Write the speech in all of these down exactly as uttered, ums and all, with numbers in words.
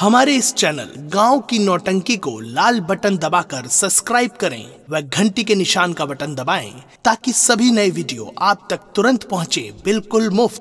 हमारे इस चैनल गांव की नौटंकी को लाल बटन दबाकर सब्सक्राइब करें व घंटी के निशान का बटन दबाएं ताकि सभी नए वीडियो आप तक तुरंत पहुंचे बिल्कुल मुफ्त।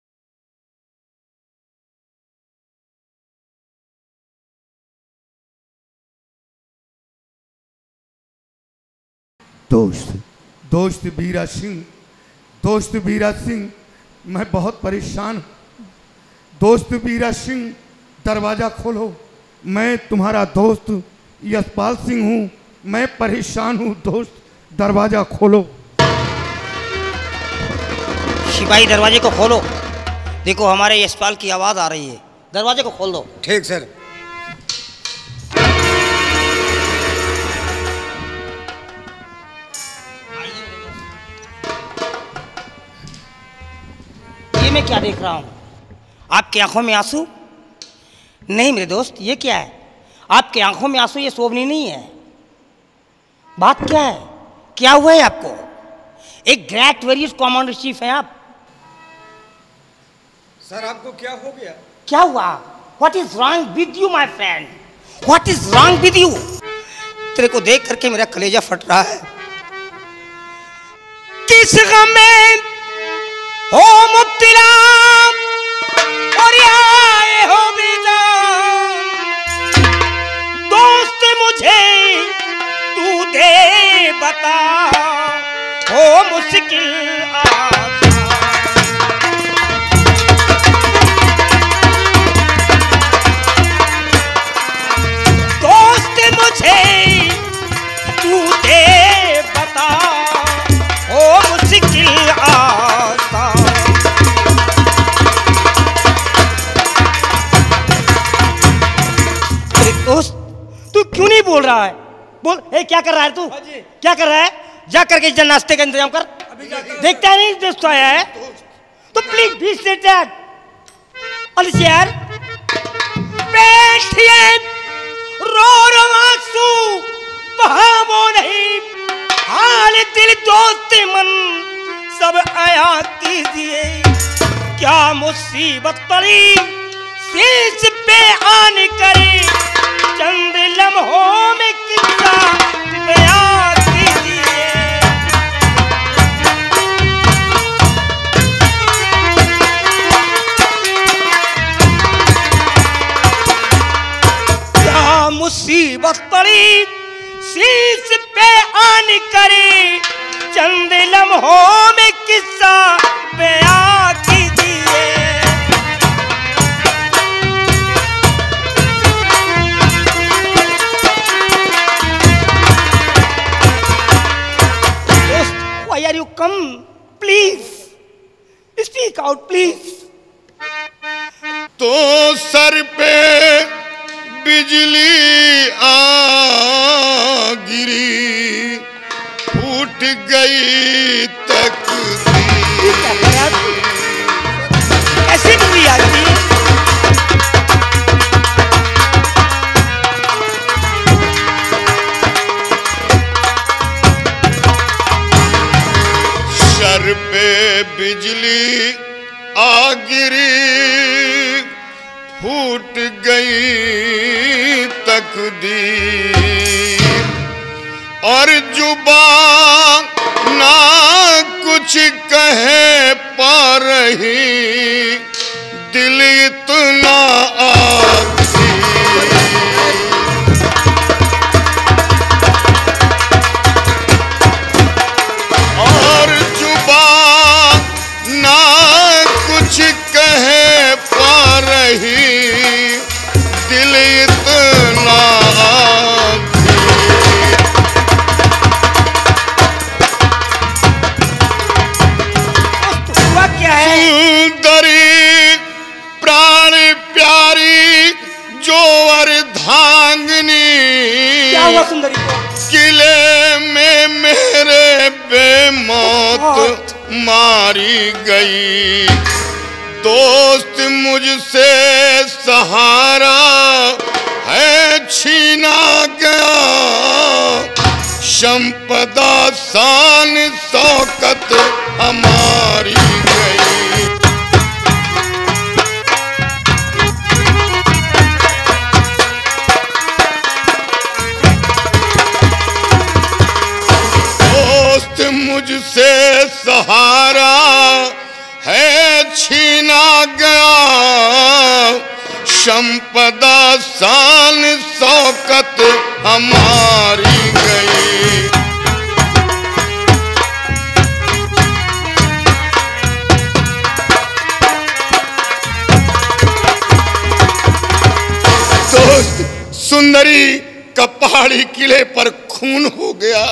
दोस्त दोस्त बीरा सिंह दोस्त बीरा सिंह मैं बहुत परेशान हूँ। दोस्त बीरा सिंह दरवाज़ा खोलो, मैं तुम्हारा दोस्त यशपाल सिंह हूँ, मैं परेशान हूँ। दोस्त दरवाज़ा खोलो। सिपाही दरवाजे को खोलो। देखो हमारे यशपाल की आवाज़ आ रही है, दरवाजे को खोल दो। ठीक सर। ये मैं क्या देख रहा हूँ? आपकी आंखों में आंसू? नहीं मेरे दोस्त, ये क्या है? आपकी आंखों में आंसू ये शोभनीय नहीं है। बात क्या है? क्या हुआ है आपको? एक ग्रेट वेरियस कमांडर चीफ हैं आप। सर आपको क्या हो गया? क्या हुआ? What is wrong with you, my friend? What is wrong with you? तेरे को देख करके मेरा कलेजा फट रहा है। किस गम में हो मुब्तला और आए हो बेजान, दोस्त मुझे तू दे बता, हो मुश्किल आसान। दोस्त मुझे तू दे बता, हो मुश्किल आसान। दोस्त तू क्यों नहीं बोल रहा है? बोल। ए, क्या कर रहा है तू? क्या कर रहा है? जा करके जन नाश्ते का इंतजाम कर। देखता है नहीं दोस्त आया है तो प्लीज भी सेट दैट। अलियार बैठिए, रो रो आंसू बहावो नहीं, हाल दिल दोस्त मन सब आया कीजिए। क्या मुसीबत पड़ी शीश पे आन करे, चंद लम्हों में किस्सा बयां कीजिए। क्या मुसीबत पड़ी शीश पे आन करे, चंद लम्हों में किस्सा बयां कीजिए। Why are you come? Please speak out, please. तो सर पे बिजली आ गिरी, फूट गई तकदीर। ऐसी मूवी आती है? सर पे बिजली आ गिरी, फूट गई तकदीर, और जुबान ना कुछ कह पा रही, दिल इतना आती। और जुबान ना कुछ कह पा रही, दिल इतना हुआ क्या है? सुंदरी प्राण प्यारी जो अर्धांगिनी, क्या हुआ सुंदरी को? किले में मेरे बेमौत मारी गई। दोस्त मुझसे सहारा है छीना गया, संपदा शान शौकत हमारी गई। से सहारा है छीना गया, संपदा शान शौकत हमारी गई। दोस्त, सुंदरी का पहाड़ी किले पर खून हो गया।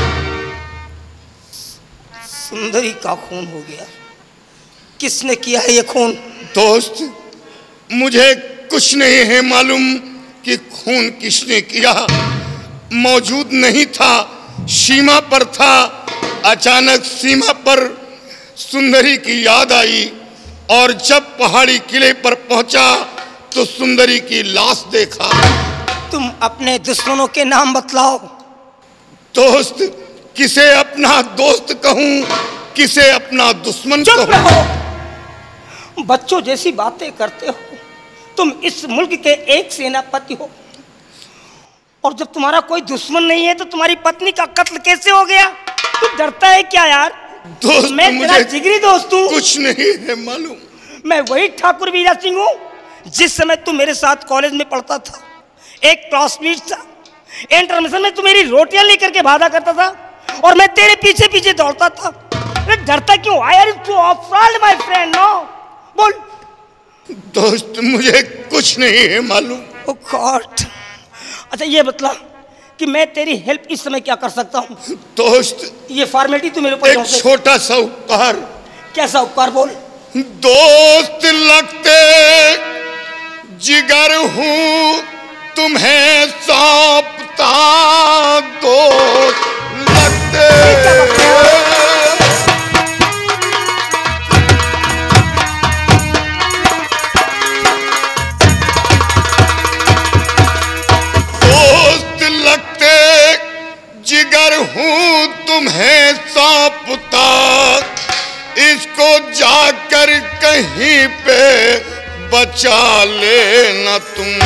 सुंदरी का खून हो गया? किसने किया है ये खून? दोस्त, मुझे कुछ नहीं है मालूम कि खून किसने किया। मौजूद नहीं था, सीमा पर था। अचानक सीमा पर सुंदरी की याद आई और जब पहाड़ी किले पर पहुंचा तो सुंदरी की लाश देखा। तुम अपने दुश्मनों के नाम बतलाओ। दोस्त, किसे अपना दोस्त कहूं, किसे अपना दुश्मन चुप कहूं? रहो। बच्चों जैसी बातें करते हो। तुम इस मुल्क के एक सेनापति हो और जब तुम्हारा कोई दुश्मन नहीं है तो तुम्हारी पत्नी का कत्ल कैसे हो गया? तू डरता है क्या यार? दोस्त, मैं तेरा जिगरी दोस्त हूँ। कुछ नहीं है मालूम। मैं वही ठाकुर वीरा सिंह हूँ जिस समय तू मेरे साथ कॉलेज में पढ़ता था। एक क्लासमेट था। इंटरमिशन में तू मेरी रोटियां लेकर के भागा करता था और मैं तेरे पीछे पीछे दौड़ता था। अरे डरता क्यों? I are too afraid my friend. No बोल। दोस्त, मुझे कुछ नहीं है मालूम। Oh God. अच्छा ये बतला कि मैं तेरी हेल्प इस समय क्या कर सकता हूँ? दोस्त, ये फॉर्मेलिटी तू मेरे ऊपर एक छोटा सा उपकार। कैसा उपकार? बोल। दोस्त लगते जिगर हूँ तुम्हें सौंपता, दोस्त लगते। दोस्त लगते जिगर हूँ तुम्हें सौंपता, इसको जाकर कहीं पे बचा लेना तुम।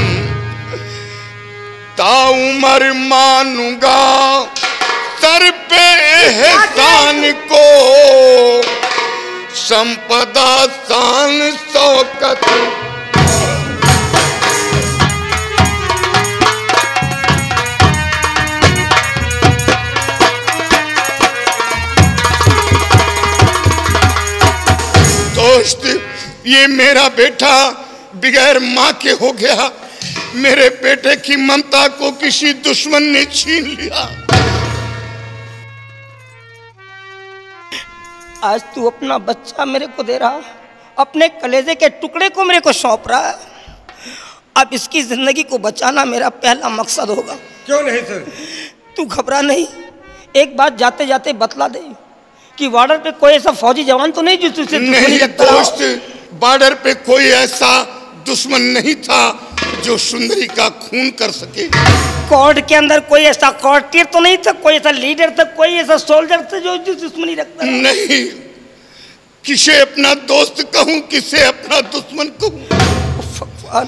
ताउमर मानूंगा सर पे एहसान को, संपदा शान शौकत। दोस्त, ये मेरा बेटा बगैर माँ के हो गया। मेरे बेटे की ममता को किसी दुश्मन ने छीन लिया। आज तू अपना बच्चा मेरे को दे रहा, अपने कलेजे के टुकड़े को मेरे को सौंप रहा है। अब इसकी जिंदगी को बचाना मेरा पहला मकसद होगा। क्यों नहीं सर? तू घबरा नहीं। एक बात जाते जाते बतला दे कि बॉर्डर पे कोई ऐसा फौजी जवान तो नहीं जो तुझसे दुश्मनी रखता हो? दोस्त, बॉर्डर पे कोई ऐसा दुश्मन नहीं था जो सुंदरी का खून कर सके। कोर्ट के अंदर कोई ऐसा कोर्टियर तो नहीं था, कोई ऐसा लीडर था, कोई ऐसा सोल्जर था जो दुश्मनी रखता है? नहीं। किसे अपना दोस्त कहूं, किसे अपना दुश्मन कहूं?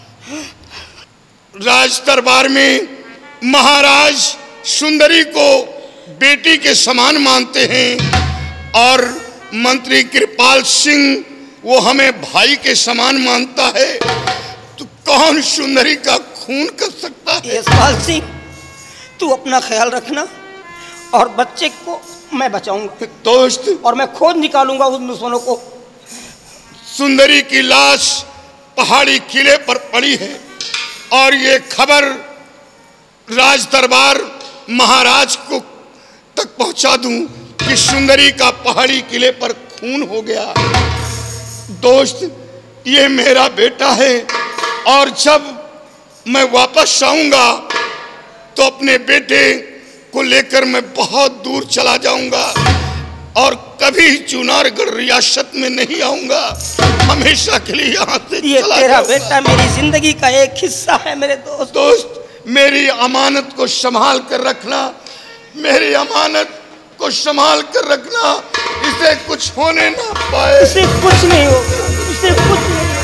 राज दरबार में महाराज सुंदरी को बेटी के समान मानते हैं और मंत्री कृपाल सिंह वो हमें भाई के समान मानता है। तो कौन सुंदरी का खून कर सकता है? यशपाल सिंह, तू अपना ख्याल रखना और बच्चे को मैं बचाऊंगा दोस्त, और मैं खोज निकालूंगा उन दुश्मनों को। सुंदरी की लाश पहाड़ी किले पर पड़ी है और ये खबर राज दरबार महाराज को तक पहुंचा दूं कि सुंदरी का पहाड़ी किले पर खून हो गया। दोस्त, ये मेरा बेटा है और जब मैं वापस आऊंगा तो अपने बेटे को लेकर मैं बहुत दूर चला जाऊंगा और कभी चुनारगढ़ रियासत में नहीं आऊंगा। हमेशा के लिए यहाँ से ये चला तेरा जाऊंगा। बेटा मेरी जिंदगी का एक हिस्सा है मेरे दोस्त। दोस्त, मेरी अमानत को संभाल कर रखना, मेरी अमानत को संभाल कर रखना। इसे कुछ होने ना पाए। इसे कुछ नहीं होगा, इसे कुछ नहीं होगा।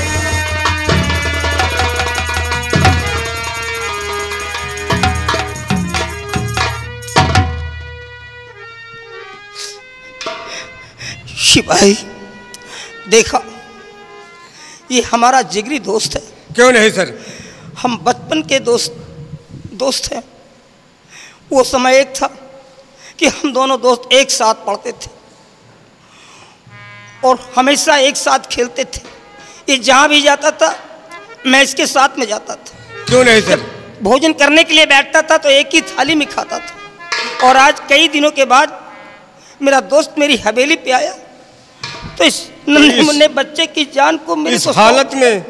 शिवाई, देखा, ये हमारा जिगरी दोस्त है। क्यों नहीं सर, हम बचपन के दोस्त दोस्त हैं। वो समय एक था कि हम दोनों दोस्त एक साथ पढ़ते थे और हमेशा एक साथ खेलते थे। ये जहाँ भी जाता था मैं इसके साथ में जाता था। क्यों नहीं सर, भोजन करने के लिए बैठता था तो एक ही थाली में खाता था। और आज कई दिनों के बाद मेरा दोस्त मेरी हवेली पे आया तो इस नन्हे मुन्ने बच्चे की जान को मेरे इस को हालत में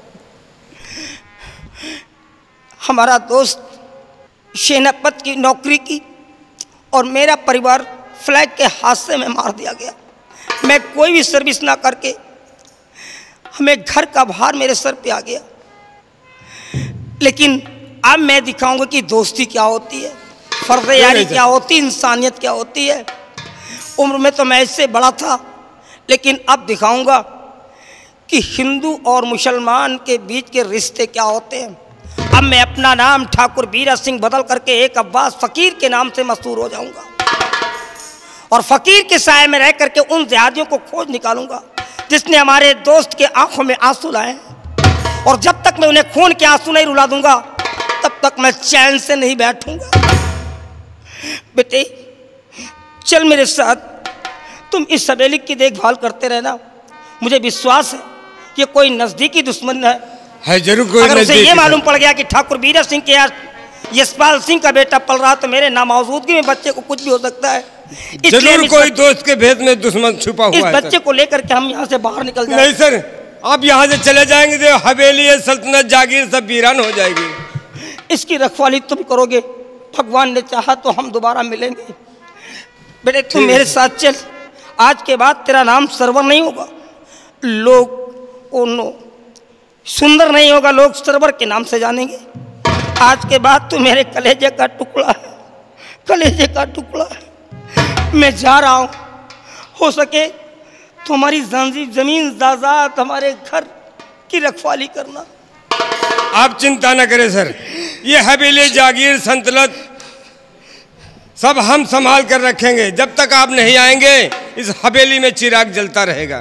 हमारा दोस्त सेनापत की नौकरी की और मेरा परिवार फ्लैग के हादसे में मार दिया गया। मैं कोई भी सर्विस ना करके हमें घर का भार मेरे सर पे आ गया। लेकिन अब मैं दिखाऊंगा कि दोस्ती क्या होती है, फर्ज यारी क्या होती है, इंसानियत क्या होती है। उम्र में तो मैं इससे बड़ा था, लेकिन अब दिखाऊंगा कि हिंदू और मुसलमान के बीच के रिश्ते क्या होते हैं। अब मैं अपना नाम ठाकुर बीरा सिंह बदल करके एक अब्बास फकीर के नाम से मशहूर हो जाऊंगा और फकीर के साए में रह करके उन जिहादियों को खोज निकालूंगा जिसने हमारे दोस्त के आंखों में आंसू लाए। और जब तक मैं उन्हें खून के आंसू नहीं रुला दूंगा तब तक मैं चैन से नहीं बैठूंगा। बेटे चल मेरे साथ, तुम इस हवेली की देखभाल करते रहना। मुझे विश्वास है कि कोई नजदीकी दुश्मन है, है जरूर कोई। अगर उसे ये मालूम पड़ गया कि ठाकुर बीरा सिंह के यहाँ यशपाल सिंह का बेटा पल रहा तो मेरे नामौजूदगी में बच्चे को कुछ भी हो सकता है। जरूर कोई दोस्त के भेद में दुश्मन छुपा हुआ इस है। बच्चे को लेकर के हम यहाँ से बाहर निकल जाएं। नहीं सर, आप यहाँ से चले जाएंगे तो हवेली सल्तनत जागीर सब वीरान हो जाएगी। इसकी रखवाली तुम करोगे, भगवान ने चाहा तो हम दोबारा मिलेंगे। बेटे तुम मेरे साथ चल, आज के बाद तेरा नाम सरवर नहीं होगा, लोग ओ नो सुंदर नहीं होगा, लोग सरवर के नाम से जानेंगे। आज के बाद तू मेरे कलेजे का टुकड़ा है, कलेजे का टुकड़ा है। मैं जा रहा हूँ, हो सके तो हमारी जानजी जमीन जायदाद हमारे घर की रखवाली करना। आप चिंता न करें सर, ये हवेली जागीर संतलत सब हम संभाल कर रखेंगे। जब तक आप नहीं आएंगे इस हवेली में चिराग जलता रहेगा।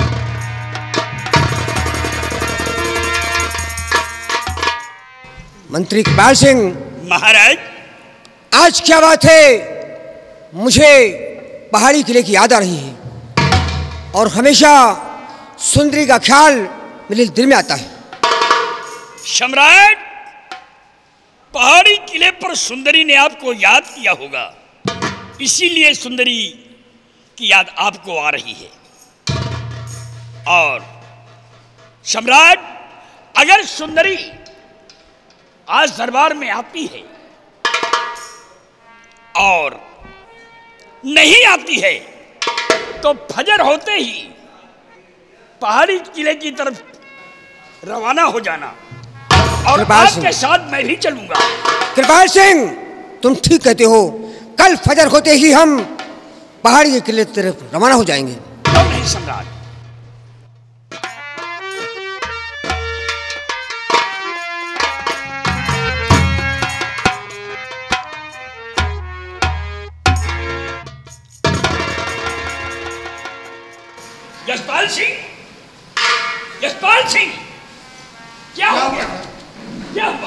मंत्री इकबाल सिंह महाराज, आज क्या बात है, मुझे पहाड़ी किले की याद आ रही है और हमेशा सुंदरी का ख्याल मेरे दिल में आता है। सम्राट, पहाड़ी किले पर सुंदरी ने आपको याद किया होगा, इसीलिए सुंदरी की याद आपको आ रही है। और सम्राट, अगर सुंदरी आज दरबार में आती है और नहीं आती है तो फजर होते ही पहाड़ी किले की तरफ रवाना हो जाना और आपके साथ मैं भी चलूंगा। कृपाल सिंह, तुम ठीक कहते हो, कल फजर होते ही हम पहाड़ी के किले की तरफ रवाना हो जाएंगे। क्यों नहीं सम्राट? यशपाल सिंह, यशपाल सिंह, क्या हो गया? क्या हुआ?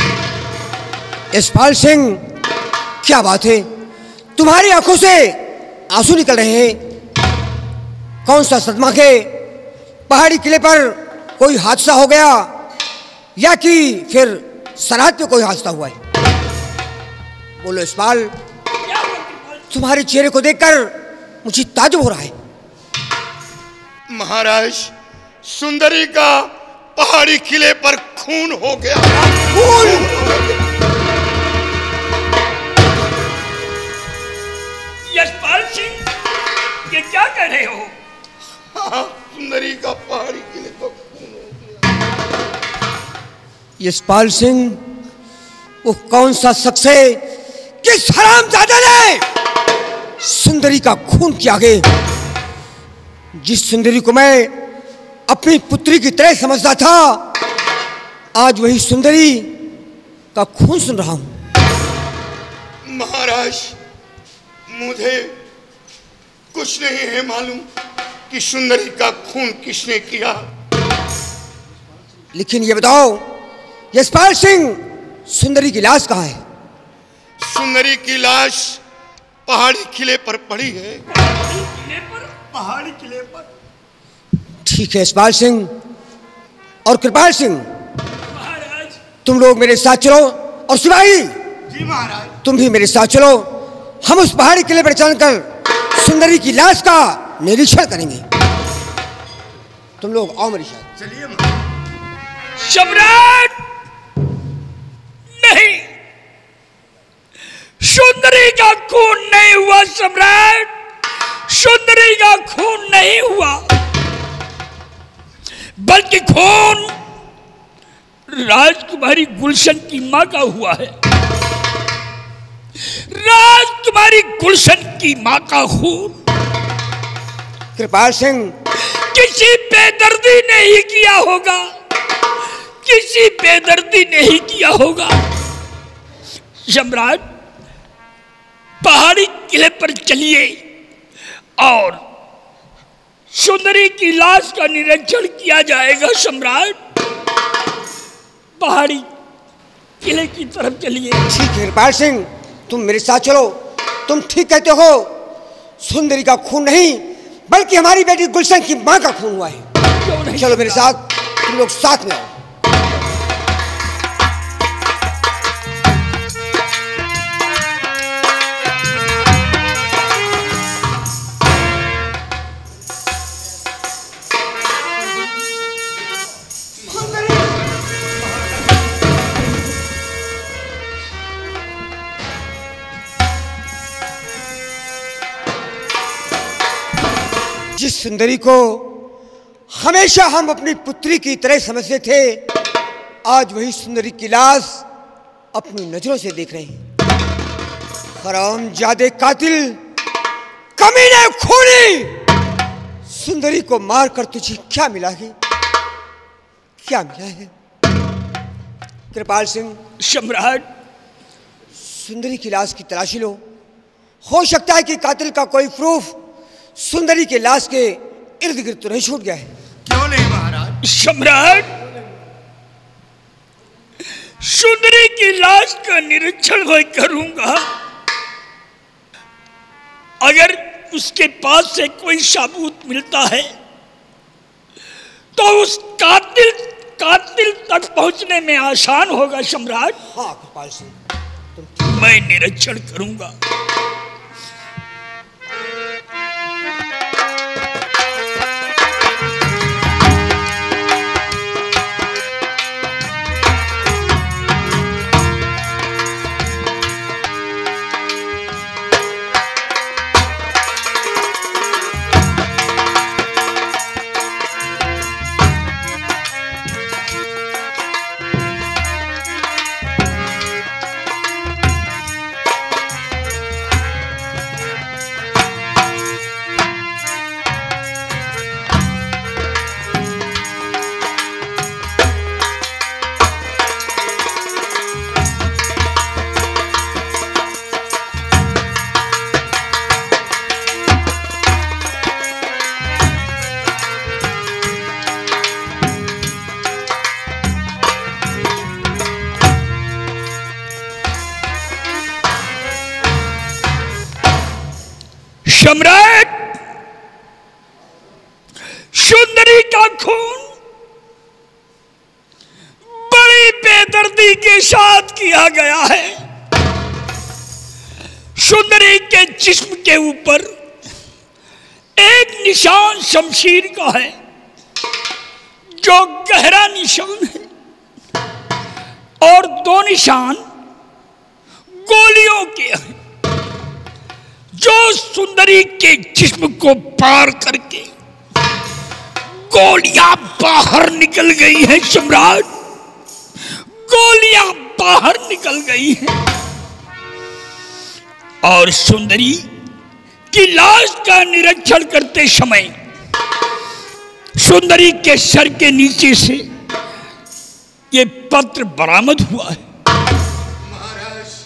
यशपाल सिंह, क्या बात है, तुम्हारी आंखों से आंसू निकल रहे हैं। कौन सा सदमा के पहाड़ी किले पर कोई हादसा हो गया या कि फिर सरहद पे कोई हादसा हुआ है? बोलो यशपाल, तुम्हारे चेहरे को देखकर मुझे ताज्जुब हो रहा है। महाराज, सुंदरी का पहाड़ी किले पर खून हो गया। खून? यशपाल सिंह, ये क्या कह रहे हो? हाँ, सुंदरी का पहाड़ी किले पर खून हो गया। यशपाल सिंह, वो कौन सा शख्स है किस हरामजादे ने सुंदरी का खून किया आगे? जिस सुंदरी को मैं अपनी पुत्री की तरह समझता था, आज वही सुंदरी का खून सुन रहा हूं। महाराज, मुझे कुछ नहीं है मालूम, कि सुंदरी का खून किसने किया। लेकिन ये बताओ यशपाल सिंह, सुंदरी की लाश कहाँ है? सुंदरी की लाश पहाड़ी किले पर पड़ी है। किले पर, पहाड़ी किले पर। ठीक है यशपाल सिंह और कृपाल सिंह, महाराज तुम लोग मेरे साथ चलो। और सिपाही, जी महाराज। तुम भी मेरे साथ चलो। हम उस पहाड़ी किले पर चलकर सुंदरी की लाश का निरीक्षण करेंगे। तुम लोग आओ मेरे साथ। चलिए। सम्राट, नहीं, सुंदरी का खून नहीं हुआ सम्राट, सुंदरी का खून नहीं हुआ, बल्कि खून राजकुमारी गुलशन की मां का हुआ है। राजकुमारी गुलशन की मां का खून कृपाल सिंह, किसी बेदर्दी ने ही किया होगा, किसी बेदर्दी ने ही किया होगा। सम्राट, पहाड़ी किले पर चलिए और सुंदरी की लाश का निरीक्षण किया जाएगा। सम्राट, पहाड़ी किले की तरफ चलिए। ठीक है कृपाल सिंह, तुम मेरे साथ चलो। तुम ठीक कहते हो, सुंदरी का खून नहीं बल्कि हमारी बेटी गुलशन की मां का खून हुआ है। चलो मेरे साथ, तुम लोग साथ में आओ। जिस सुंदरी को हमेशा हम अपनी पुत्री की तरह समझते थे, आज वही सुंदरी की लाश अपनी नजरों से देख रहे हैं। हरामजादे कातिल, कमीने, खूनी, सुंदरी को मारकर तुझे क्या मिला है? क्या मिला है? कृपाल सिंह, सम्राट, सुंदरी की लाश की तलाशी लो। हो सकता है कि कातिल का कोई प्रूफ सुंदरी के लाश के इर्द गिर्द तो नहीं छूट गया है। क्यों नहीं महाराज? सम्राट, सुंदरी की लाश का निरीक्षण मैं करूंगा। अगर उसके पास से कोई सबूत मिलता है तो उस कातिल कातिल तक पहुंचने में आसान होगा। सम्राट, हाँ कृपाल सिंह, तुम मैं निरीक्षण करूंगा। सम्राट, सुंदरी का खून बड़ी बेदर्दी के साथ किया गया है। सुंदरी के जिस्म के ऊपर एक निशान शमशीर का है जो गहरा निशान है और दो निशान गोलियों के हैं जो सुंदरी के जिस्म को पार करके गोलियां बाहर निकल गई हैं। सम्राट, गोलियां बाहर निकल गई हैं और सुंदरी की लाश का निरीक्षण करते समय सुंदरी के सर के नीचे से ये पत्र बरामद हुआ है। महाराज,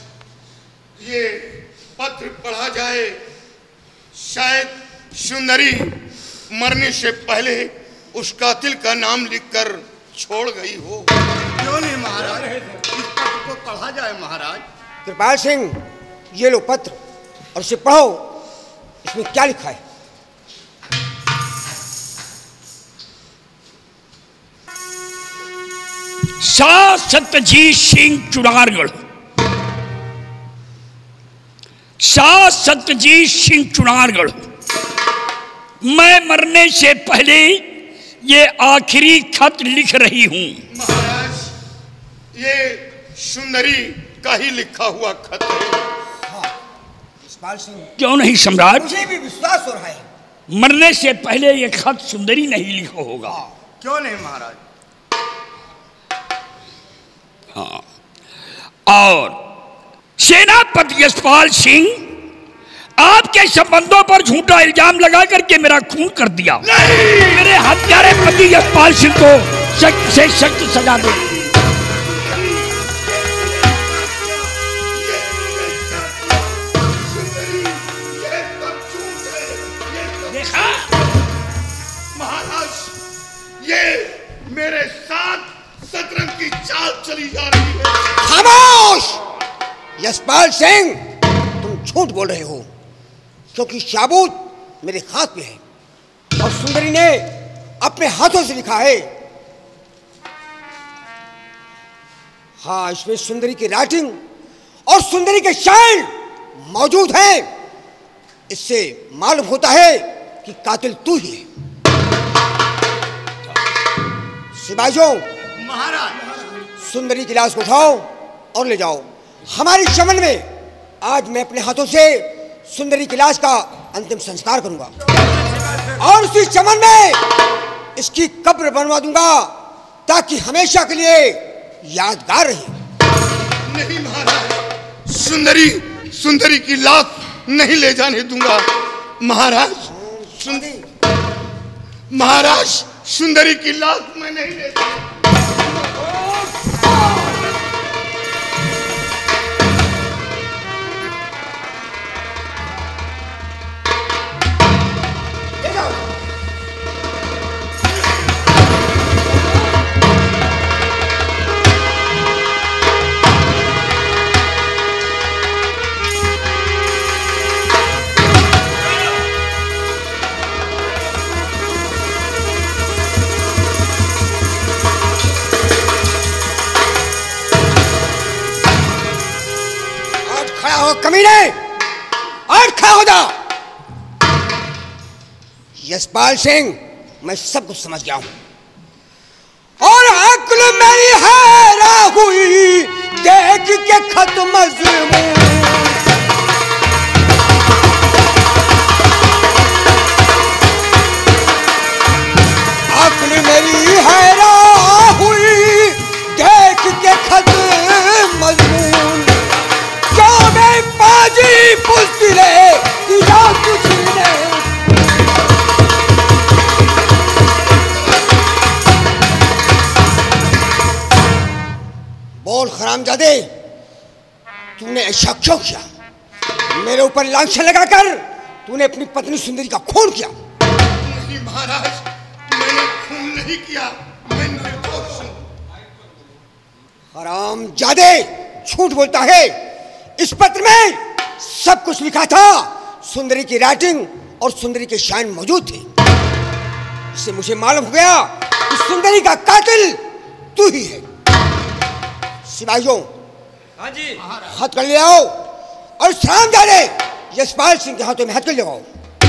ये पत्र पढ़ा जाए, शायद सुंदरी मरने से पहले उस कातिल का नाम लिखकर छोड़ गई हो। क्यों नहीं महाराज, इस पत्र को पढ़ा जाए महाराज। कृपाल सिंह, ये लो पत्र और इसे पढ़ो, इसमें क्या लिखा है। शाह सत्यजीत सिंह चुनारगढ़, शाह सत्यजीत सिंह चुनारगढ़, मैं मरने से पहले ये आखिरी खत लिख रही हूं। महाराज, ये सुंदरी का ही लिखा हुआ खत है। हाँ, इस्माइल सिंह, क्यों नहीं सम्राट, मुझे भी विश्वास हो रहा है मरने से पहले ये खत सुंदरी नहीं लिखा होगा। क्यों नहीं महाराज। हाँ, और सेनापति यशपाल सिंह आपके संबंधों पर झूठा इल्जाम लगा करके मेरा खून कर दिया। मेरे हत्यारे पति यशपाल सिंह को सख्त से सख्त सजा दो। देखा महाराज, ये मेरे साथ शतरंज की चाल चली जा रही है। खामोश! यशपाल सिंह, तुम झूठ बोल रहे हो, क्योंकि शाबूत मेरे हाथ में है और सुंदरी ने अपने हाथों से लिखा है। हाँ, इसमें सुंदरी की राइटिंग और सुंदरी के शाइन मौजूद हैं। इससे मालूम होता है कि कातिल तू ही है। सिपाहियों, महाराज, सुंदरी की लाश को उठाओ और ले जाओ हमारी चमन में। आज मैं अपने हाथों से सुंदरी की लाश का अंतिम संस्कार करूंगा और उसी चमन में इसकी कब्र बनवा दूंगा, ताकि हमेशा के लिए यादगार रहे। नहीं महाराज, सुंदरी सुंदरी की लाश नहीं ले जाने दूंगा। महाराज, सुंदरी महाराज, सुंदरी की लाश मैं नहीं ले जाने। कमीने, और खड़ा हो जा। यशपाल सिंह, मैं सब कुछ समझ गया हूं और अक्ल मेरी हैरान हुई देख के खत मजमून। अक्ल मेरी हैरान हुई देख के खत मजमून। जो मैं पाजी पुस्तले किया तुझने। बोल हरामजादे, तूने ऐसा क्यों किया? मेरे ऊपर लांछन लगाकर तूने अपनी पत्नी सुंदरी का खून किया। नहीं महाराज, मैंने खून नहीं किया, मैं निर्दोष हूं। हरामजादे, झूठ बोलता है। इस पत्र में सब कुछ लिखा था। सुंदरी की राइटिंग और सुंदरी के शाइन मौजूद थे। इससे मुझे मालूम हो गया कि सुंदरी का कातिल तू ही है। सिपाहियों, हाँ जी, हाथ कर ले आओ और हरामजादे यशपाल सिंह के हाथों में हाथ कर ले आओ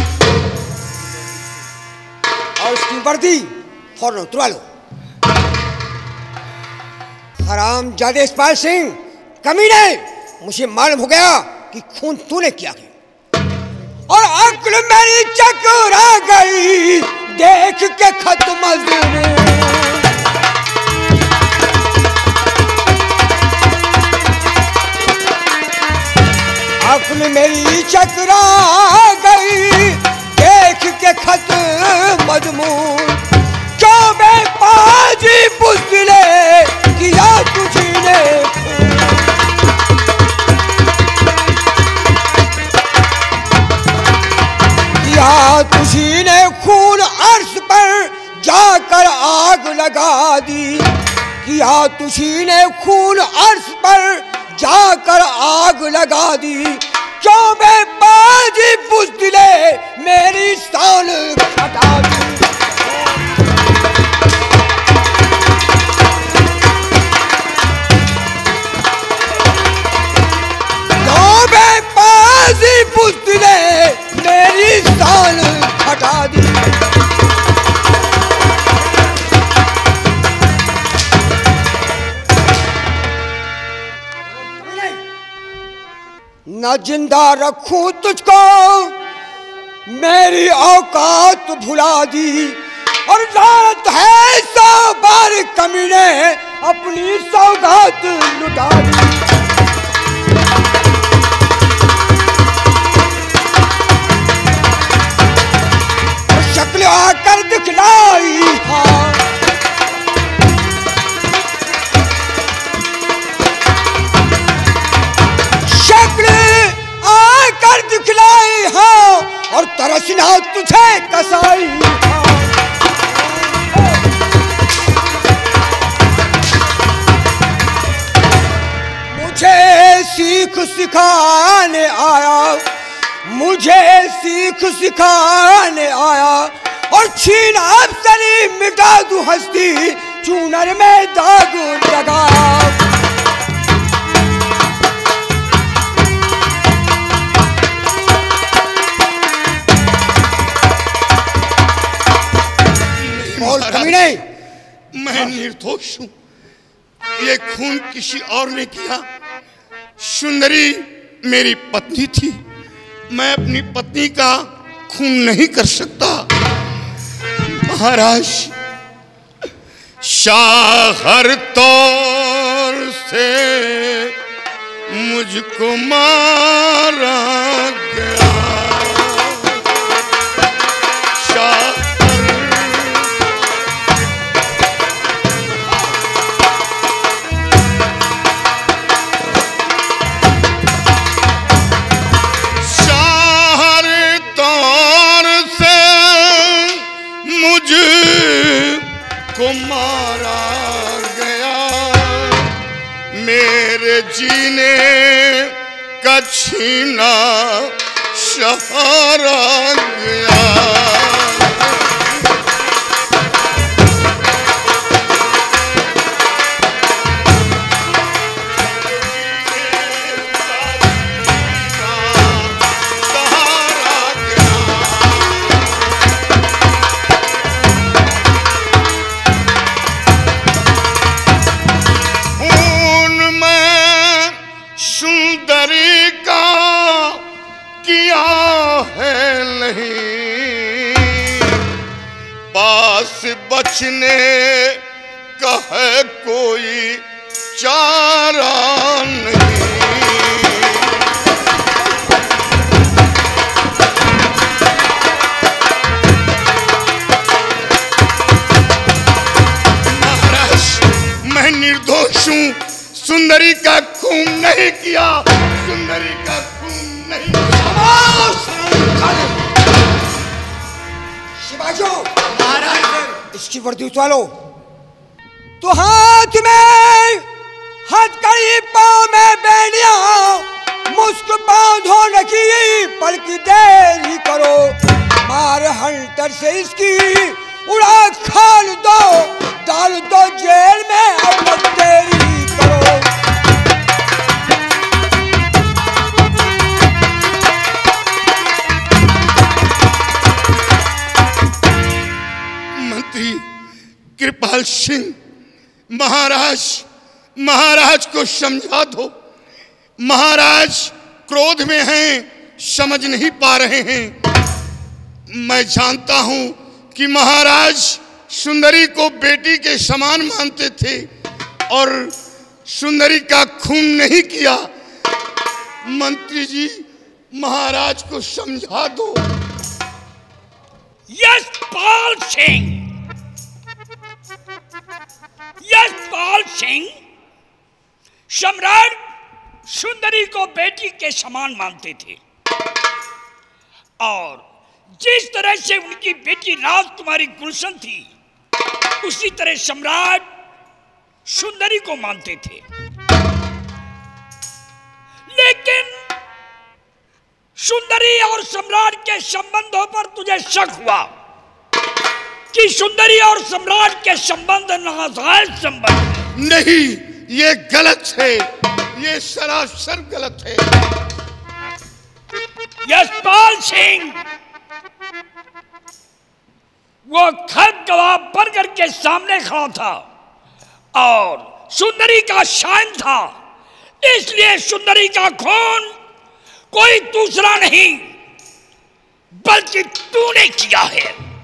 और उसकी वर्दी फौरन उतरवा लो। हरामजादे यशपाल सिंह, कमीने, मुझे मालूम हो गया कि खून तूने किया है और अक्ल मेरी चकरा गई देख के खत मजमून। अक्ल मेरी चकरा गई देख के खत मजमून। जो मैं पाजी पुस्तले किया तुझने। तुझी ने खून अर्श पर जाकर आग लगा दी, किया तुझी ने खून अर्श पर जाकर आग लगा दी। क्यों मैं बाजी बुज़दिले मेरी शान घटा दी। क्यों मैं बाजी बुज़दिले मेरी शान घटा दी। न जिंदा रखूं तुझको मेरी औकात भुला दी, और लानत है सौ बार कमीने अपनी सौगात लुटा दी। शक्ल आकर दिखलाई हाँ, आकर दिखलाई हाँ, और तरसना तुझे कसाई हाँ। मुझे सीख सिखाने आया, मुझे सीख सिखाने आया, और छीन अफसरी मिटा दूं हस्ती चूनर में दाग लगाया। मैं निर्दोष हूं, ये खून किसी और ने किया। सुंदरी मेरी पत्नी थी, मैं अपनी पत्नी का खून नहीं कर सकता। महाराज, शाहर तौर से मुझको मारा गया। को मारा गया, मेरे जीने का छीना सहारा गया। बचने का है कोई चारा नहीं। महाराज, मैं निर्दोष हूँ, सुंदरी का खून नहीं किया, सुंदरी का खून नहीं किया। शिवाजो महाराज, इसकी वर्दी उतारो। तो हाथ में हथकड़ी, पाँव में बेड़िया, मुस्क बांधो नकी, पल की देरी करो, मार हंटर से इसकी उड़ा खाल दो, डाल दो जेल में, अब देरी करो। मंत्री कृपाल सिंह, महाराज महाराज को समझा दो। महाराज क्रोध में हैं, समझ नहीं पा रहे हैं। मैं जानता हूं कि महाराज सुंदरी को बेटी के समान मानते थे और सुंदरी का खून नहीं किया। मंत्री जी, महाराज को समझा दो। यशपाल सिंह, यशपाल सिंह सम्राट सुंदरी को बेटी के समान मानते थे और जिस तरह से उनकी बेटी राजकुमारी गुलशन थी, उसी तरह सम्राट सुंदरी को मानते थे। लेकिन सुंदरी और सम्राट के संबंधों पर तुझे शक हुआ कि सुंदरी और सम्राट के संबंध नाजायज संबंध। नहीं, ये गलत है, ये सरासर गलत है। यशपाल सिंह वो खर गवाह बनकर के सामने खड़ा था और सुंदरी का शान था, इसलिए सुंदरी का खून कोई दूसरा नहीं बल्कि तूने किया है।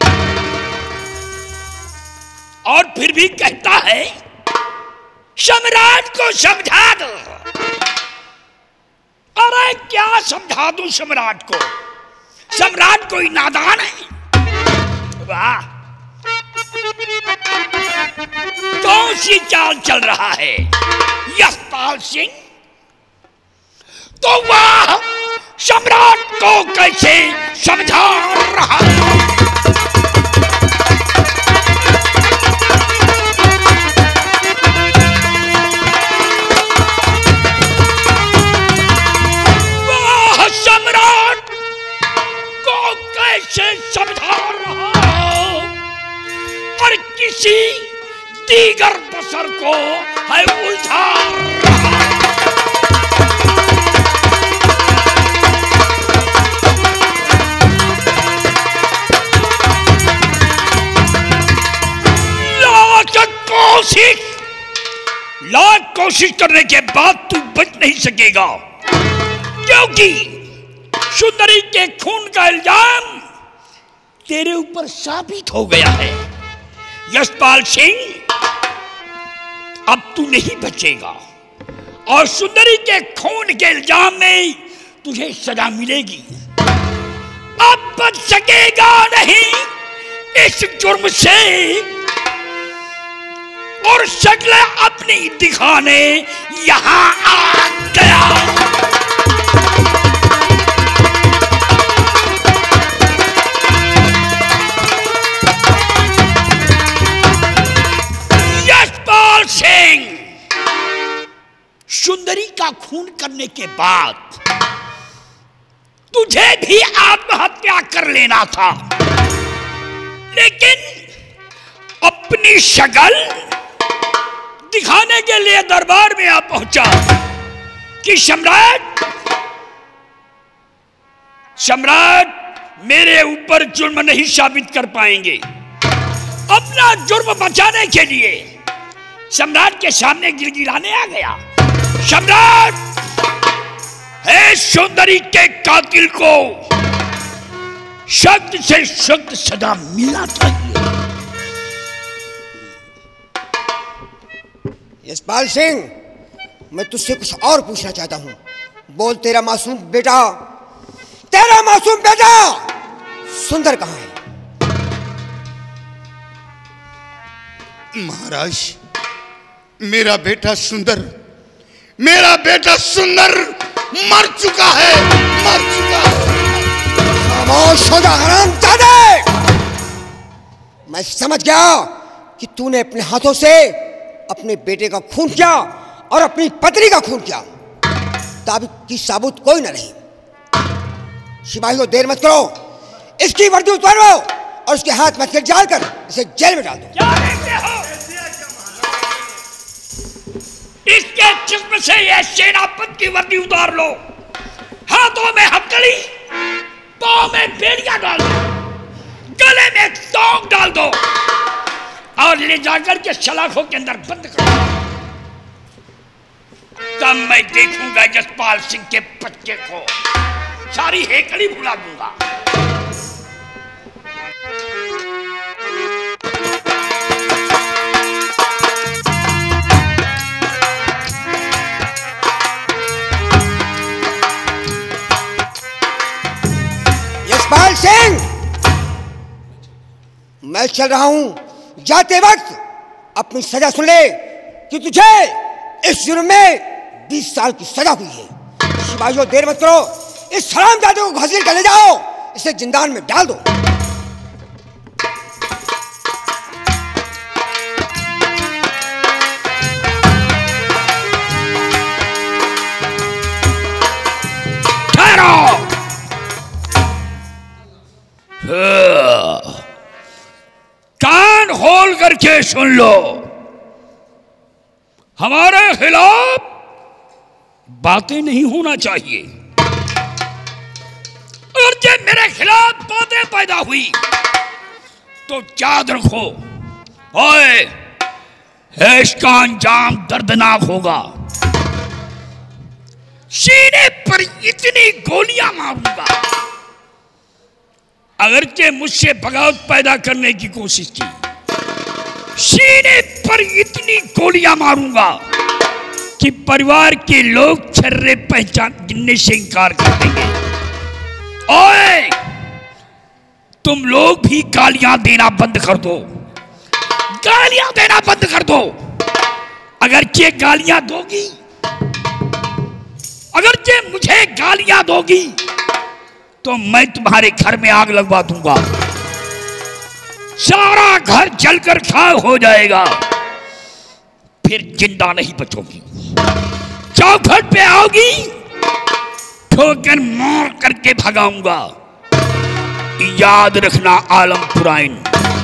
और फिर भी कहता है सम्राट को समझा दो। अरे क्या समझा दूं सम्राट को? सम्राट कोई नादान है? वाह, कौन सी चाल चल रहा है यशपाल सिंह? तो वाह, सम्राट को कैसे समझा रहा है? वाह, सम्राट को कैसे समझा रहा और किसी दीगर बसर को है उलझा रहा। लाख कोशिश लाख कोशिश करने के बाद तू बच नहीं सकेगा, क्योंकि सुंदरी के खून का इल्जाम तेरे ऊपर साबित हो गया है। यशपाल सिंह, अब तू नहीं बचेगा और सुंदरी के खून के इल्जाम में तुझे सजा मिलेगी। अब बच सकेगा नहीं इस जुर्म से, और शक्ल अपनी दिखाने यहां आ गया। सिंह, सुंदरी का खून करने के बाद तुझे भी आत्महत्या कर लेना था, लेकिन अपनी शक्ल दिखाने के लिए दरबार में आ पहुंचा कि सम्राट सम्राट मेरे ऊपर जुर्म नहीं साबित कर पाएंगे। अपना जुर्म बचाने के लिए सम्राट के सामने गिड़गिड़ाने आ गया। सम्राट, है सुंदरी के कातिल को सख्त से सख्त सजा मिलना चाहिए। यशपाल सिंह, मैं तुझसे कुछ और पूछना चाहता हूं। बोल, तेरा मासूम बेटा तेरा मासूम बेटा सुंदर कहां है? महाराज, मेरा बेटा सुंदर मेरा बेटा सुंदर मर चुका है मर चुका है। खामोश हो जा हरामजादे! मैं समझ गया कि तूने अपने हाथों से अपने बेटे का खून किया और अपनी पत्नी का खून किया। ताबित की साबुत कोई न रही। सिपाहियों, देर मत करो, इसकी वर्दी उतारो और उसके हाथ में जाल कर इसे जेल में डाल दो। क्या देखते हो? इसके जिस्म से यह सेनापति की वर्दी उतार लो, हाथों में हथकड़ी, पांव में बेड़ियां डाल दो, गले में तोक डाल दो और ले जाकर के सलाखों के अंदर बंद कर दो। तब मैं देखूंगा यशपाल सिंह के बच्चे को, सारी हेकड़ी भुला दूंगा। यशपाल सिंह, मैं चल रहा हूं। जाते वक्त अपनी सजा सुन ले कि तुझे इस जुर्म में बीस साल की सजा हुई है। सिपाहियों, देर मत करो, इस हरामजादे को घसीट कर ले जाओ इसे जिंदान में डाल दो। कान खोल करके सुन लो, हमारे खिलाफ बातें नहीं होना चाहिए। अगर जब मेरे खिलाफ बातें पैदा हुई तो याद रखो, ओए, इसका अंजाम दर्दनाक होगा। सीने पर इतनी गोलियां मारूंगा, अगरचे मुझसे बगावत पैदा करने की कोशिश की, सीने पर इतनी गोलियां मारूंगा कि परिवार के लोग छर्रे पहचान गिनने से इनकार कर देंगे। ओए, तुम लोग भी गालियां देना बंद कर दो, गालियां देना बंद कर दो। अगरचे गालियां दोगी, अगरचे मुझे गालियां दोगी तो मैं तुम्हारे घर में आग लगवा दूंगा, सारा घर जलकर खाक हो जाएगा, फिर जिंदा नहीं बचोगी। चौखट पे आओगी, ठोकर मार करके भगाऊंगा। याद रखना आलम पुराइन।